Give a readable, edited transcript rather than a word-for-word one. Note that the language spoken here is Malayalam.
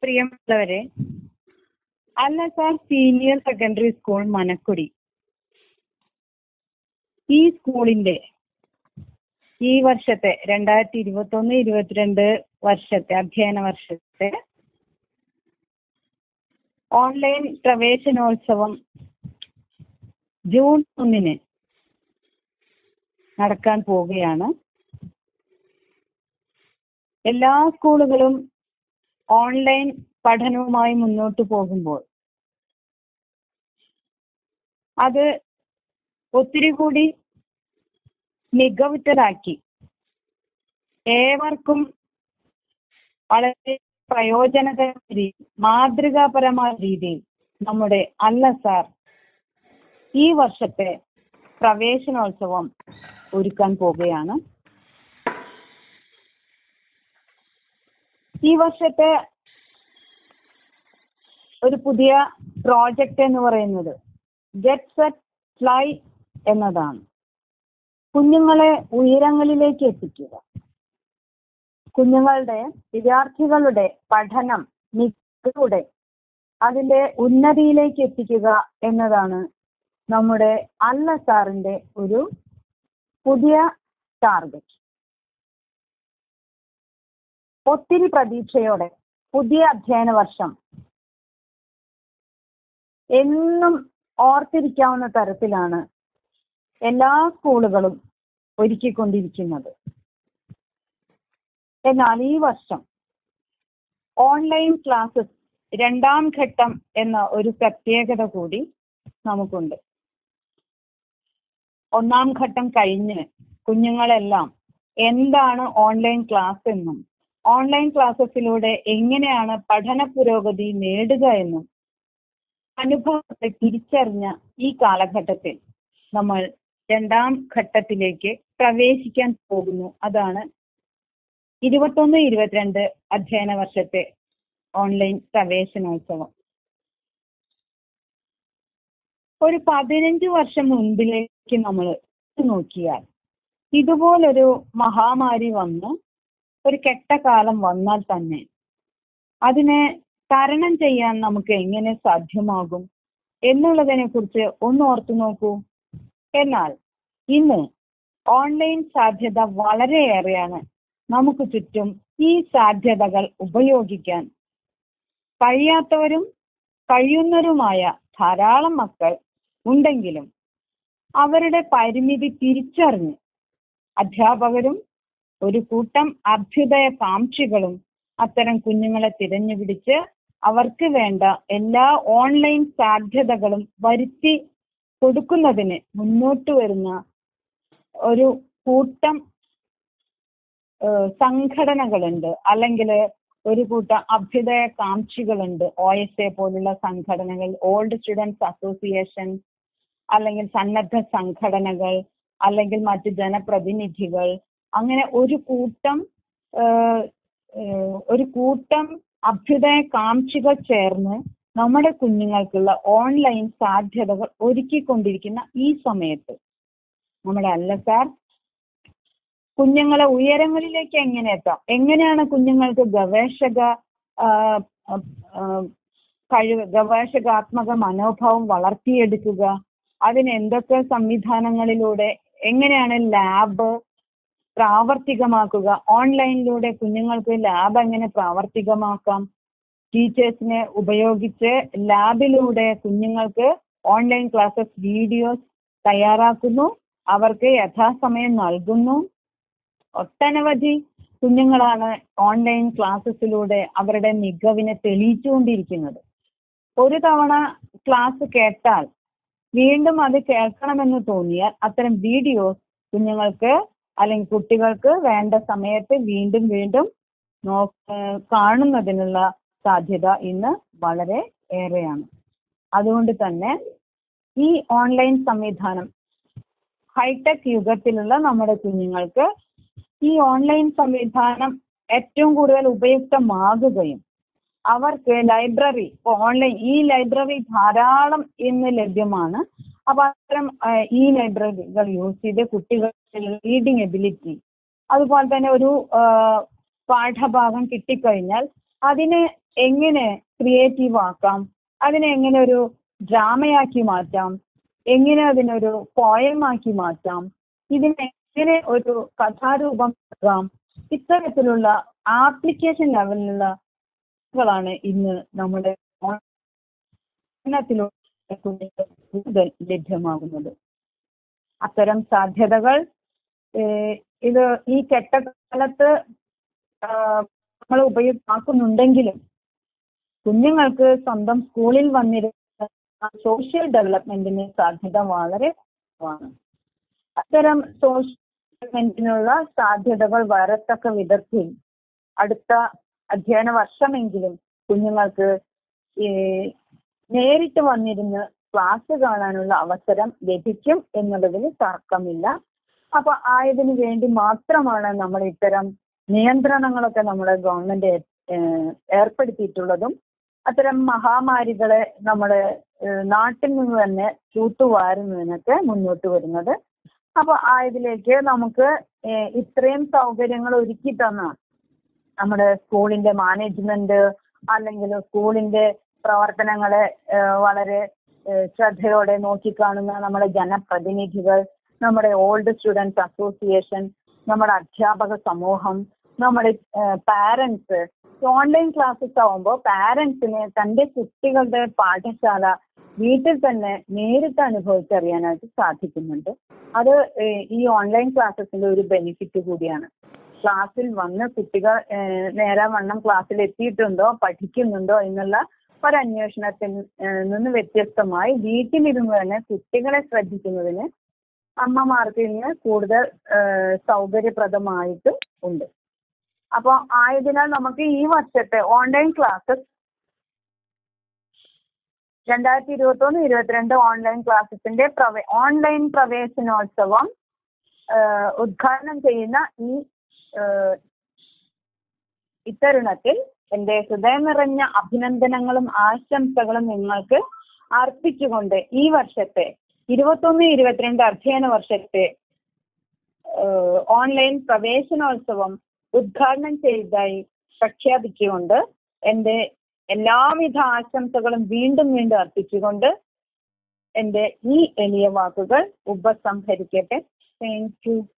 പ്രിയമുള്ളവരെ, Al Azhar senior secondary school Manakkudi ഈ സ്കൂളിന്റെ ഈ വർഷത്തെ 2021-22 വർഷത്തെ അധ്യയന വർഷത്തെ ഓൺലൈൻ പ്രവേശനോത്സവം ജൂൺ 1 നടക്കാൻ പോവുകയാണ്. എല്ലാ സ്കൂളുകളും ഓൺലൈൻ പഠനവുമായി മുന്നോട്ട് പോകുമ്പോൾ അത് ഒത്തിരി കൂടി മികവുറ്റതാക്കി ഏവർക്കും വളരെ പ്രയോജനകരമായ മാതൃകാപരമായ രീതിയിൽ നമ്മുടെ അൽ അസ്ഹർ ഈ വർഷത്തെ പ്രവേശനോത്സവം ഒരുക്കാൻ പോവുകയാണ്. ഈ വർഷത്തെ ഒരു പുതിയ പ്രോജക്റ്റ് എന്ന് പറയുന്നത് ഗെറ്റ് സെറ്റ് ഫ്ലൈ എന്നതാണ്. കുഞ്ഞുങ്ങളെ ഉയരങ്ങളിലേക്ക് എത്തിക്കുക, കുഞ്ഞുങ്ങളുടെ വിദ്യാർത്ഥികളുടെ പഠനം മികവോടെ അതിന്റെ ഉന്നതിയിലേക്ക് എത്തിക്കുക എന്നതാണ് നമ്മുടെ അൽ അസ്ഹറിന്റെ ഒരു പുതിയ ടാർഗറ്റ്. ഒത്തിരി പ്രതീക്ഷയോടെ പുതിയ അധ്യയന വർഷം എന്നും ഓർത്തിരിക്കാവുന്ന തരത്തിലാണ് എല്ലാ സ്കൂളുകളും ഒരുക്കിക്കൊണ്ടിരിക്കുന്നത്. എന്നാൽ ഈ വർഷം ഓൺലൈൻ ക്ലാസ്സസ് 2ാം ഘട്ടം എന്ന ഒരു പ്രത്യേകത കൂടി നമുക്കുണ്ട്. 1ാം ഘട്ടം കഴിഞ്ഞ് കുഞ്ഞുങ്ങളെല്ലാം എന്താണ് ഓൺലൈൻ ക്ലാസ് എന്നും ഓൺലൈൻ ക്ലാസ്സസിലൂടെ എങ്ങനെയാണ് പഠന പുരോഗതി നേടുക എന്നും അനുഭവത്തെ തിരിച്ചറിഞ്ഞ ഈ കാലഘട്ടത്തിൽ നമ്മൾ 2ാം ഘട്ടത്തിലേക്ക് പ്രവേശിക്കാൻ പോകുന്നു. അതാണ് 21-22 അധ്യയന വർഷത്തെ ഓൺലൈൻ പ്രവേശനോത്സവം. ഒരു 15 വർഷം മുൻപിലേക്ക് നമ്മൾ നോക്കിയാൽ ഇതുപോലൊരു മഹാമാരി വന്ന് ഒരു കെട്ടകാലം വന്നാൽ തന്നെ അതിനെ തരണം ചെയ്യാൻ നമുക്ക് എങ്ങനെ സാധ്യമാകും എന്നുള്ളതിനെ കുറിച്ച് ഒന്ന് ഓർത്തു നോക്കൂ. എന്നാൽ ഇന്ന് ഓൺലൈൻ സാധ്യത വളരെയേറെയാണ്. നമുക്ക് ചുറ്റും ഈ സാധ്യതകൾ ഉപയോഗിക്കാൻ കഴിയാത്തവരും കഴിയുന്നവരുമായ ധാരാളം മക്കൾ ഉണ്ടെങ്കിലും അവരുടെ പരിമിതി തിരിച്ചറിഞ്ഞ് അധ്യാപകരും ഒരു കൂട്ടം അഭ്യുദയകാംക്ഷികളും അത്തരം കുഞ്ഞുങ്ങളെ തിരഞ്ഞുപിടിച്ച് അവർക്ക് വേണ്ട എല്ലാ ഓൺലൈൻ സാധ്യതകളും വരുത്തി കൊടുക്കുന്നതിന് മുന്നോട്ട് വരുന്ന ഒരു കൂട്ടം സംഘടനകളുണ്ട്, അല്ലെങ്കിൽ ഒരു കൂട്ടം അഭ്യുദയകാംക്ഷികളുണ്ട്. OSA പോലുള്ള സംഘടനകൾ, ഓൾഡ് സ്റ്റുഡൻസ് അസോസിയേഷൻ, അല്ലെങ്കിൽ സന്നദ്ധ സംഘടനകൾ, അല്ലെങ്കിൽ മറ്റ് ജനപ്രതിനിധികൾ, അങ്ങനെ ഒരു കൂട്ടം അഭ്യുദയകാംക്ഷികൾ ചേർന്ന് നമ്മുടെ കുഞ്ഞുങ്ങൾക്കുള്ള ഓൺലൈൻ സാധ്യതകൾ ഒരുക്കിക്കൊണ്ടിരിക്കുന്ന ഈ സമയത്ത് നമ്മുടെ അൽ അസ്ഹർ കുഞ്ഞുങ്ങളെ ഉയരങ്ങളിലേക്ക് എങ്ങനെ എത്താം, എങ്ങനെയാണ് കുഞ്ഞുങ്ങൾക്ക് ഗവേഷകാത്മക മനോഭാവം വളർത്തിയെടുക്കുക, അതിന് എന്തൊക്കെ സംവിധാനങ്ങളിലൂടെ എങ്ങനെയാണ് ലാബ് പ്രാവർത്തികമാക്കുക, ഓൺലൈനിലൂടെ കുഞ്ഞുങ്ങൾക്ക് ലാബ് എങ്ങനെ പ്രാവർത്തികമാക്കാം, ടീച്ചേഴ്സിനെ ഉപയോഗിച്ച് ലാബിലൂടെ കുഞ്ഞുങ്ങൾക്ക് ഓൺലൈൻ ക്ലാസ്സസ് വീഡിയോസ് തയ്യാറാക്കുന്നു, അവർക്ക് യഥാസമയം നൽകുന്നു. ഒട്ടനവധി കുഞ്ഞുങ്ങളാണ് ഓൺലൈൻ ക്ലാസ്സസിലൂടെ അവരുടെ മികവിനെ തെളിയിച്ചുകൊണ്ടിരിക്കുന്നത്. ഒരു തവണ ക്ലാസ് കേട്ടാൽ വീണ്ടും അത് കേൾക്കണമെന്ന് തോന്നിയാൽ അത്തരം വീഡിയോസ് കുഞ്ഞുങ്ങൾക്ക് അല്ലെങ്കിൽ കുട്ടികൾക്ക് വേണ്ട സമയത്ത് വീണ്ടും വീണ്ടും കാണുന്നതിനുള്ള സാധ്യത ഇന്ന് വളരെ ഏറെയാണ്. അതുകൊണ്ട് തന്നെ ഈ ഓൺലൈൻ സംവിധാനം ഹൈടെക് യുഗത്തിലുള്ള നമ്മുടെ കുഞ്ഞുങ്ങൾക്ക് ഈ ഓൺലൈൻ സംവിധാനം ഏറ്റവും കൂടുതൽ ഉപയുക്തമാകുകയും അവർക്ക് ലൈബ്രറി ലൈബ്രറി ധാരാളം ഇന്ന് ലഭ്യമാണ്. അപ്പൊ അത്തരം ഈ ലൈബ്രറികൾ യൂസ് ചെയ്ത് കുട്ടികളുടെ റീഡിങ് എബിലിറ്റി, അതുപോലെ തന്നെ ഒരു പാഠഭാഗം കിട്ടിക്കഴിഞ്ഞാൽ അതിനെ എങ്ങനെ ക്രിയേറ്റീവ് ആക്കാം, അതിനെ എങ്ങനെ ഒരു ഡ്രാമയാക്കി മാറ്റാം, എങ്ങനെ അതിനൊരു പോയമാക്കി മാറ്റാം, ഇതിനെങ്ങനെ ഒരു കഥാരൂപം നൽകാം, ഇത്തരത്തിലുള്ള ആപ്ലിക്കേഷൻ ലെവലിലുള്ള ാണ് ഇന്ന് നമ്മുടെ കൂടുതൽ ലഭ്യമാകുന്നത്. അത്തരം സാധ്യതകൾ ഇത് ഈ കെട്ടകാലത്ത് നമ്മൾ ഉപയോഗമാക്കുന്നുണ്ടെങ്കിലും കുഞ്ഞുങ്ങൾക്ക് സ്വന്തം സ്കൂളിൽ വന്നിരുന്ന സോഷ്യൽ ഡെവലപ്മെന്റിന് സാധ്യത വളരെ കുറവാണ്. അത്തരം സോഷ്യൽ ഡെവലപ്മെന്റിനുള്ള സാധ്യതകൾ വരത്തക്ക വിധത്തിൽ അടുത്ത അധ്യയന വർഷമെങ്കിലും കുഞ്ഞുങ്ങൾക്ക് നേരിട്ട് വന്നിരുന്ന് ക്ലാസ് കാണാനുള്ള അവസരം ലഭിക്കും എന്നുള്ളതിൽ തർക്കമില്ല. അപ്പൊ ആയതിനു വേണ്ടി മാത്രമാണ് നമ്മൾ ഇത്തരം നിയന്ത്രണങ്ങളൊക്കെ നമ്മുടെ ഗവൺമെന്റ് ഏർപ്പെടുത്തിയിട്ടുള്ളതും അത്തരം മഹാമാരികളെ നമ്മുടെ നാട്ടിൽ നിന്ന് തന്നെ തൂത്തുവാരുന്നതിനൊക്കെ മുന്നോട്ട് വരുന്നത്. അപ്പൊ ആയതിലേക്ക് നമുക്ക് ഇത്രയും സൗകര്യങ്ങൾ ഒരുക്കി തന്ന നമ്മുടെ സ്കൂളിന്റെ മാനേജ്മെന്റ് അല്ലെങ്കിൽ സ്കൂളിന്റെ പ്രവർത്തനങ്ങളെ വളരെ ശ്രദ്ധയോടെ നോക്കിക്കാണുന്ന നമ്മുടെ ജനപ്രതിനിധികൾ, നമ്മുടെ ഓൾഡ് സ്റ്റുഡൻസ് അസോസിയേഷൻ, നമ്മുടെ അധ്യാപക സമൂഹം, നമ്മുടെ പാരന്റ്സ്. ഓൺലൈൻ ക്ലാസ്സസ് ആവുമ്പോൾ പാരന്റ്സിന് തന്റെ കുട്ടികളുടെ പാഠശാല വീട്ടിൽ തന്നെ നേരിട്ട് അനുഭവിച്ചറിയാനായിട്ട് സാധിക്കുന്നുണ്ട്. അത് ഈ ഓൺലൈൻ ക്ലാസ്സസിന്റെ ഒരു ബെനിഫിറ്റ് കൂടിയാണ്. ക്ലാസ്സിൽ വന്ന് കുട്ടികൾ നേരാവണ്ണം ക്ലാസ്സിൽ എത്തിയിട്ടുണ്ടോ, പഠിക്കുന്നുണ്ടോ എന്നുള്ള ഒരന്വേഷണത്തിൽ നിന്ന് വ്യത്യസ്തമായി വീട്ടിലിരുന്ന് തന്നെ കുട്ടികളെ ശ്രദ്ധിക്കുന്നതിന് അമ്മമാർക്ക് ഇന്ന് കൂടുതൽ സൗകര്യപ്രദമായിട്ട് ഉണ്ട്. അപ്പൊ ആയതിനാൽ നമുക്ക് ഈ വർഷത്തെ ഓൺലൈൻ ക്ലാസ്സസ് 2021-22 ഓൺലൈൻ ക്ലാസ്സസിന്റെ ഓൺലൈൻ പ്രവേശനോത്സവം ഉദ്ഘാടനം ചെയ്യുന്ന ഇത്തരുണത്തിൽ എന്റെ ഹൃദയം നിറഞ്ഞ അഭിനന്ദനങ്ങളും ആശംസകളും നിങ്ങൾക്ക് അർപ്പിച്ചുകൊണ്ട് ഈ വർഷത്തെ 21-22 അധ്യയന വർഷത്തെ ഓൺലൈൻ പ്രവേശനോത്സവം ഉദ്ഘാടനം ചെയ്തതായി പ്രഖ്യാപിച്ചുകൊണ്ട് എന്റെ എല്ലാവിധ ആശംസകളും വീണ്ടും അർപ്പിച്ചുകൊണ്ട് എന്റെ ഈ എളിയ വാക്കുകൾ ഉപസംഹരിക്കട്ടെ. Thank you.